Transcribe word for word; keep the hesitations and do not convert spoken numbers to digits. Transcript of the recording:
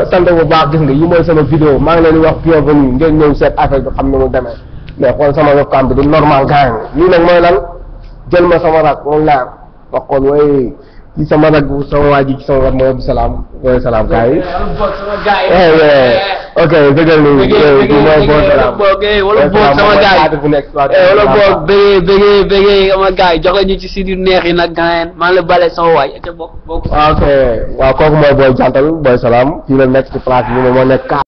sant bu baax gis nga yi mooy sama vidéo maa ngi leen di wax bienvenue ngeen ñëw seet affaire bi xam ne mu demee mais xool sama webcam bi du normal gars yi lii nag mooy lan jël ma sama rak moom leer wax kon way ci sama rak sama waa ji ci sama wat mooy Abdou Salam mooy Salam gars yi ok dëggal ni mooy boo Salam wala boog sama gars yi wala boog bëggee bëggee bëggee sama gars yi joxe ñu ci si yu neex yi nag gars maa ngi la bale sama waay ca bokk bokk ok waaw kooku mooy booy jantal booy Salam fii la nekk ci place bi moom moo nekk